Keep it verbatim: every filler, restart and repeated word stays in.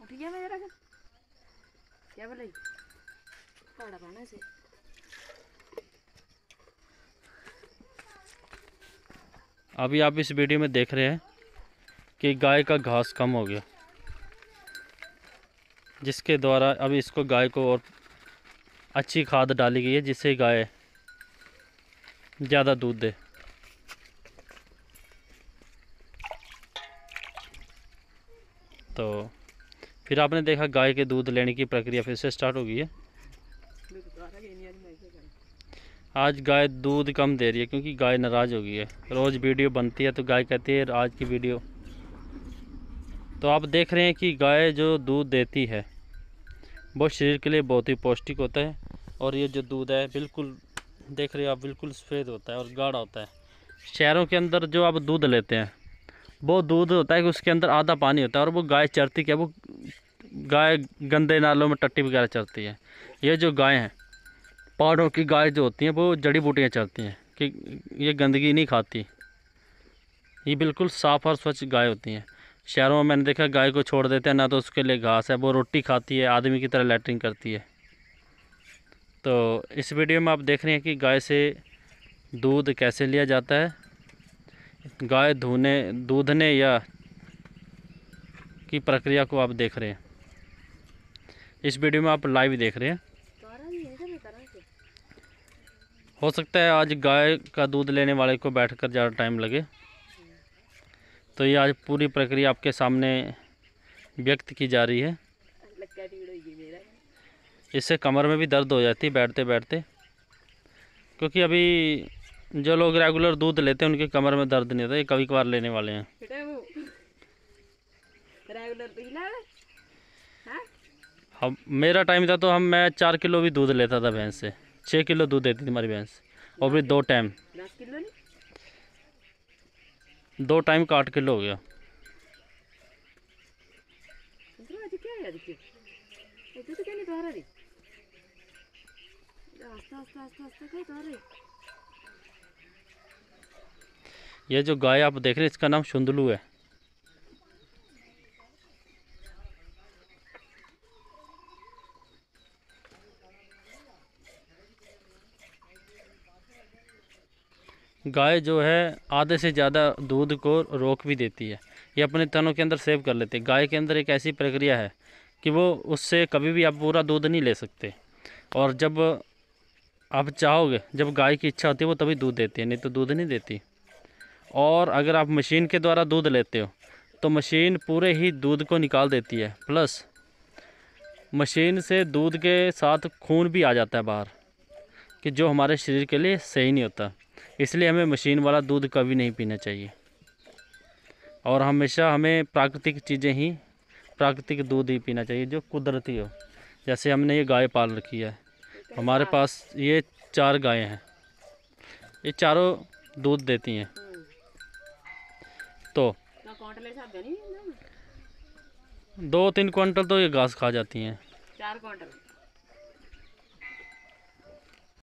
उठ गया मैं जरा क्या बोले काढ़ा पाना से। अभी आप इस वीडियो में देख रहे हैं कि गाय का घास कम हो गया, जिसके द्वारा अभी इसको गाय को और अच्छी खाद डाली गई है जिससे गाय ज़्यादा दूध दे। तो फिर आपने देखा गाय के दूध लेने की प्रक्रिया फिर से स्टार्ट हो गई है। आज गाय दूध कम दे रही है क्योंकि गाय नाराज़ हो गई है। रोज़ वीडियो बनती है तो गाय कहती है आज की वीडियो। तो आप देख रहे हैं कि गाय जो दूध देती है वो शरीर के लिए बहुत ही पौष्टिक होता है। और ये जो दूध है बिल्कुल देख रहे हो आप, बिल्कुल सफ़ेद होता है और गाढ़ा होता है। शहरों के अंदर जो आप दूध लेते हैं वो दूध होता है कि उसके अंदर आधा पानी होता है और वो गाय चरती क्या, वो गाय गंदे नालों में टट्टी वगैरह चरती है। ये जो गाय हैं पहाड़ों की गाय जो होती हैं वो जड़ी बूटियाँ चरती हैं कि ये गंदगी नहीं खाती, ये बिल्कुल साफ़ और स्वच्छ गाय होती हैं। शहरों में मैंने देखा गाय को छोड़ देते हैं, ना तो उसके लिए घास है, वो रोटी खाती है, आदमी की तरह लैट्रिन करती है। तो इस वीडियो में आप देख रहे हैं कि गाय से दूध कैसे लिया जाता है। गाय धोने दूधने या की प्रक्रिया को आप देख रहे हैं। इस वीडियो में आप लाइव देख रहे हैं। हो सकता है आज गाय का दूध लेने वाले को बैठकर ज़्यादा टाइम लगे, तो ये आज पूरी प्रक्रिया आपके सामने व्यक्त की जा रही है। इससे कमर में भी दर्द हो जाती है बैठते बैठते, क्योंकि अभी जो लोग रेगुलर दूध लेते हैं उनके कमर में दर्द नहीं होता, ये कभी कभार लेने वाले हैं। हम मेरा टाइम था तो हम मैं चार किलो भी दूध लेता था भैंस से। छः किलो दूध देती थी हमारी भैंस, और भी दो टाइम दो टाइम का आठ किलो हो गया। ये जो गाय आप देख रहे हैं इसका नाम शुंदलू है। गाय जो है आधे से ज़्यादा दूध को रोक भी देती है, ये अपने तनों के अंदर सेव कर लेते हैं। गाय के अंदर एक ऐसी प्रक्रिया है कि वो उससे कभी भी आप पूरा दूध नहीं ले सकते, और जब आप चाहोगे, जब गाय की इच्छा होती है वो तभी दूध देती है, नहीं तो दूध नहीं देती। और अगर आप मशीन के द्वारा दूध लेते हो तो मशीन पूरे ही दूध को निकाल देती है, प्लस मशीन से दूध के साथ खून भी आ जाता है बाहर, कि जो हमारे शरीर के लिए सही नहीं होता। इसलिए हमें मशीन वाला दूध कभी नहीं पीना चाहिए, और हमेशा हमें प्राकृतिक चीज़ें ही, प्राकृतिक दूध ही पीना चाहिए जो कुदरती हो। जैसे हमने ये गाय पाल रखी है, हमारे पास ये चार गायें हैं, ये चारों दूध देती हैं। तो दो तीन क्विंटल तो ये घास खा जाती हैं। चार क्विंटल